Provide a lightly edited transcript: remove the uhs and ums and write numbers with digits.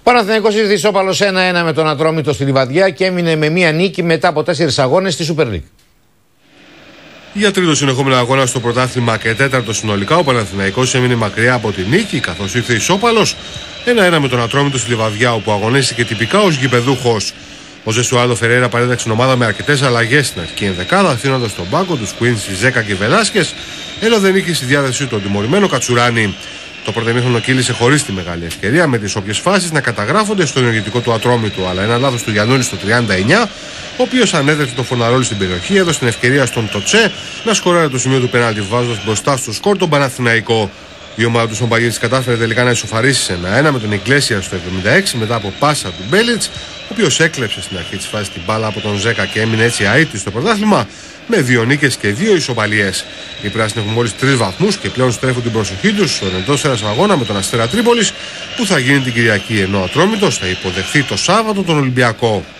Παναθηναϊκός ήρθε ισόπαλος 1-1 με τον Ατρόμητο στη Λιβαδιά και έμεινε με μία νίκη μετά από 4 αγώνες στη Super League. Για τρίτο συνεχόμενο αγώνα στο πρωτάθλημα και τέταρτο συνολικά, ο Παναθηναϊκός έμεινε μακριά από τη νίκη, καθώς ήρθε ισόπαλος 1-1 με τον Ατρόμητο στη Λιβαδιά, όπου αγωνίστηκε τυπικά ως γηπεδούχος. Ο Ζεσουάλδο Φερέιρα παρέταξε την ομάδα με αρκετές αλλαγές στην αρχική ενδεκάδα, αφήνοντας στον πάγκο τους Κουίντσι, Ζέκα και Βελάσκες, ενώ δεν είχε στη διάθεσή του τον τιμωρημένο Κατσουράνη. Το πρώτο ημίχρονο κύλησε χωρίς τη μεγάλη ευκαιρία, με τις όποιες φάσεις να καταγράφονται στο ενεργητικό του Ατρόμητου, αλλά ένα λάθος του Γιαννούλη στο 39, ο οποίος ανέδρευσε το φωναρόλι στην περιοχή, έδωσε την ευκαιρία στον Τοτσέ να σκοράρει το σημείο του πέναλτι, βάζοντας μπροστά στο σκορ τον Παναθηναϊκό. Η ομάδα του Σομπαγίδης κατάφερε τελικά να ισοφαρίσει 1-1 με τον Ιγκλέσια στο 76 μετά από πάσα του Μπέλιτς, ο οποίος έκλεψε στην αρχή της φάσης την μπάλα από τον Ζέκα και έμεινε έτσι αίτητος στο πρωτάθλημα με 2 νίκες και 2 ισοπαλίες. Οι πράσινοι έχουν μόλις 3 βαθμούς και πλέον στρέφουν την προσοχή τους στον εντός έδρας αγώνα με τον Αστέρα Τρίπολης, που θα γίνει την Κυριακή, ενώ ο Ατρόμητος θα υποδεχθεί το Σάββατο τον Ολυμπιακό.